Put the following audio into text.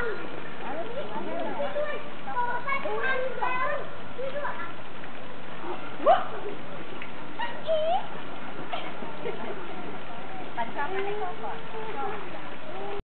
ปันชอบให้พ่อก่อน